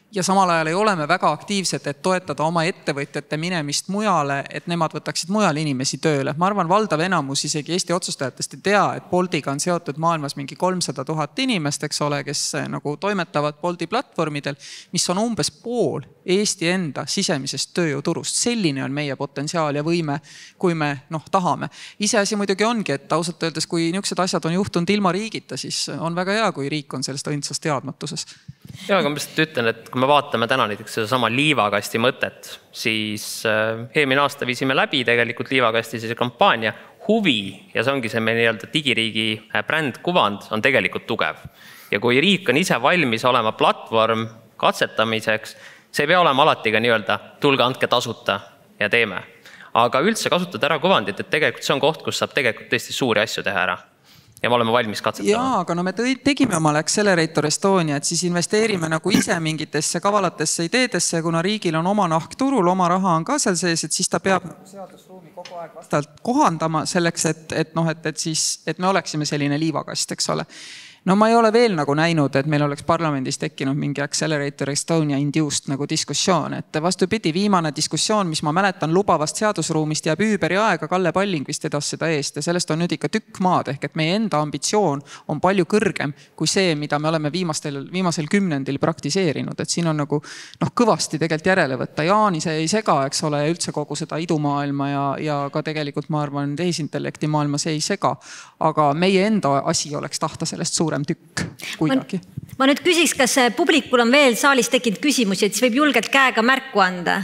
ja samal ajal ei ole me väga aktiivsed, et toetada oma ettevõtjate minemist mujale, et nemad võtaksid mujal inimesi tööle. Ma arvan, valdav enamus isegi Eesti otsustajatest ei tea, et Boltiga on seotud maailmas mingi kolmsada tuhat inimest, eks ole, kes nagu toimetavad Bolti platvormidel, mis on umbes pool Eesti enda sisemisest tööjõuturust. Selline on meie potentsiaal ja võime, kui me noh, tahame. Iseasi muidugi ongi, et ausalt öeldes, kui niisugused asjad on juhtunud ilma riigita, siis on väga hea, kui riik on sellest õndsast teadmatuses. Ja, aga ma lihtsalt ütlen, et kui me vaatame täna näiteks seda sama liivakasti mõtet, siis eelmine aasta viisime läbi tegelikult liivakasti sellise kampaania huvi ja see ongi see meie nii-öelda digiriigi brändkuvand on tegelikult tugev. Ja kui riik on ise valmis olema platvorm katsetamiseks, see ei pea olema alati ka nii-öelda tulge andke tasuta ja teeme. Aga üldse kasutada ära kuvandit, et tegelikult see on koht, kus saab tegelikult tõesti suuri asju teha ära. Ja me oleme valmis katsetama. Jaa, aga no me tegime omale Accelerator Estonia, et siis investeerime nagu ise mingitesse kavalatesse ideedesse, kuna riigil on oma nahk turul, oma raha on ka seal sees, et siis ta peab seadusruumi kogu aeg vastavalt kohandama selleks, et, et, noh, et, et, siis, et me oleksime selline liivakast, eks ole. No ma ei ole veel nagu näinud, et meil oleks parlamendis tekkinud mingi Accelerator Estonia induced nagu diskussioon, et vastupidi, viimane diskussioon, mis ma mäletan lubavast seadusruumist jääb üüberi aega, Kalle Palling vist edas seda eest ja sellest on nüüd ikka tükk maad, ehk et meie enda ambitsioon on palju kõrgem kui see, mida me oleme viimastel, viimasel kümnendil praktiseerinud, et siin on nagu noh, kõvasti tegelikult järele võtta. Jaani see ei sega, eks ole, üldse kogu seda idumaailma ja, ja ka tegelikult ma arvan, tehisintellekti maailma see ei sega, aga meie enda asi oleks tahta sellest suurem tükk kuidagi. Ma, ma nüüd küsiks, kas publikul on veel saalis tekkinud küsimusi, et siis võib julgelt käega märku anda?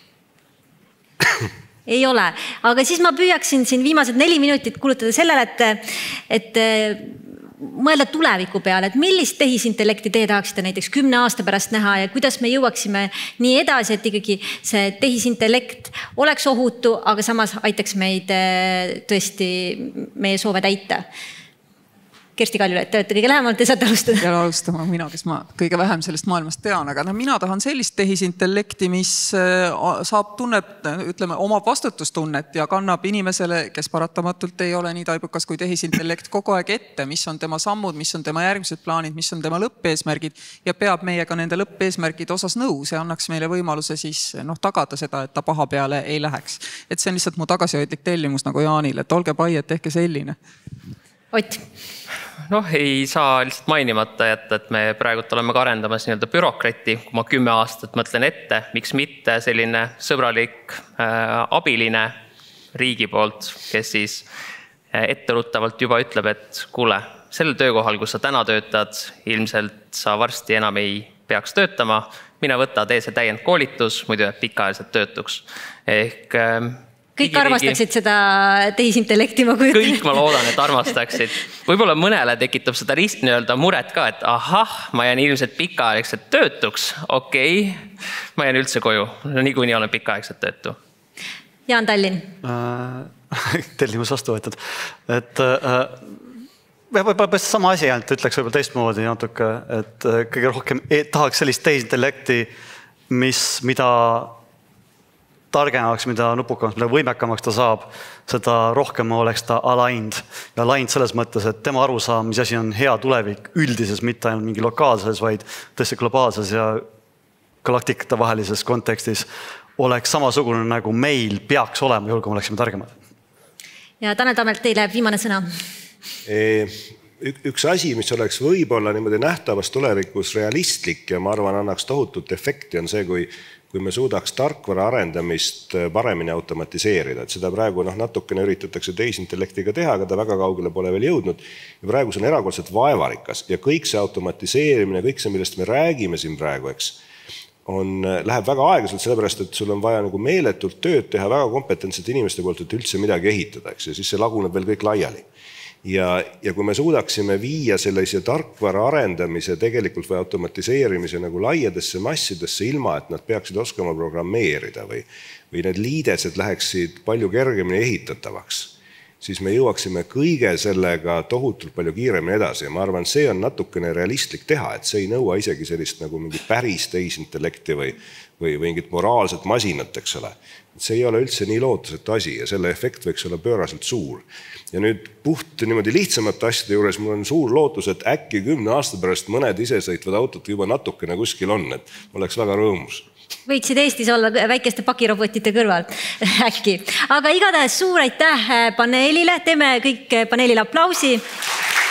Ei ole. Aga siis ma püüaksin siin viimased neli minutit kulutada sellele, et, et mõelda tuleviku peale, et millist tehisintellekti te tahaksite näiteks kümne aasta pärast näha ja kuidas me jõuaksime nii edasi, et ikkagi see tehisintellekt oleks ohutu, aga samas aitaks meid tõesti meie soove täita. Kersti Kaljulaid, te olete kõige lähemalt, te saate alustada. Ja alustama mina, kes ma kõige vähem sellest maailmast tean, aga no, mina tahan sellist tehisintellekti, mis saab tunnet, ütleme, oma vastutustunnet ja kannab inimesele, kes paratamatult ei ole nii taibukas kui tehisintellekt kogu aeg ette, mis on tema sammud, mis on tema järgmised plaanid, mis on tema lõppeesmärgid ja peab meiega nende lõppeesmärgid osas nõus ja annaks meile võimaluse siis noh, tagada seda, et ta paha peale ei läheks. Et see on lihtsalt mu tagasihoidlik tellimus nagu Jaanil, et olge pai, et tehke selline. Ott. Noh, ei saa lihtsalt mainimata jätta, et me praegu oleme ka arendamas nii-öelda bürokrati, kui ma kümme aastat mõtlen ette, miks mitte selline sõbralik äh, abiline riigi poolt, kes siis äh, etteruttavalt juba ütleb, et kuule, sellel töökohal, kus sa täna töötad, ilmselt sa varsti enam ei peaks töötama, mine võtta, tee see täiend koolitus, muidu jääb pikaajaliselt töötuks. Ehk äh, kõik armastaksid seda tehisintellekti, ma kujutan. Kõik ma loodan, et armastaksid. Võib-olla mõnele tekitab seda rist nii-öelda muret ka, et ahah, ma jään ilmselt pikaaegselt töötuks. Okei, ma jään üldse koju. No, niikuinii olen pikaaegselt töötu. Jaan Tallinn. Äh, tellimus vastu võetud. Et äh, võib-olla sama asi, et ütleks võib-olla teistmoodi natuke, et kõige rohkem tahaks sellist tehisintellekti, mis, mida targemaks, mida nupukamaks, mida võimekamaks ta saab, seda rohkem oleks ta aligned. Ja aligned selles mõttes, et tema aru saab, mis asi on hea tulevik üldises, mitte ainult mingi lokaalses, vaid tõesti globaalses ja galaktikate vahelises kontekstis oleks samasugune, nagu meil peaks olema, juhul kui me oleksime targemad. Ja Tanel Tammelt, teile viimane sõna. Üks asi, mis oleks võib-olla niimoodi nähtavas tulevikus realistlik ja ma arvan, annaks tohutut efekti, on see, kui kui me suudaks tarkvara arendamist paremini automatiseerida. Et seda praegu noh, natukene üritatakse tehisintellektiga teha, aga ta väga kaugele pole veel jõudnud. Ja praegu see on erakordselt vaevarikas ja kõik see automatiseerimine, kõik see, millest me räägime siin praegu, eks, on, läheb väga aeglaselt sellepärast, et sul on vaja nagu meeletult tööd teha väga kompetentsete inimeste poolt, et üldse midagi ehitada, eks, ja siis see laguneb veel kõik laiali. Ja, ja kui me suudaksime viia sellise tarkvara arendamise tegelikult või automatiseerimise nagu laiadesse massidesse ilma, et nad peaksid oskama programmeerida või, või need liidesed läheksid palju kergemini ehitatavaks, siis me jõuaksime kõige sellega tohutult palju kiiremini edasi ja ma arvan, see on natukene realistlik teha, et see ei nõua isegi sellist nagu mingi päris tehisintellekti või, või mingit moraalset masinat, eks ole. See ei ole üldse nii lootusetu asi ja selle efekt võiks olla pööraselt suur. Ja nüüd puht niimoodi lihtsamate asjade juures mul on suur lootus, et äkki kümne aasta pärast mõned isesõitvad autod juba natukene kuskil on, et oleks väga rõõmus. Võiksid Eestis olla väikeste pakirobotite kõrval äkki. Aga igatahes suur aitäh paneelile, teeme kõik paneelile aplausi.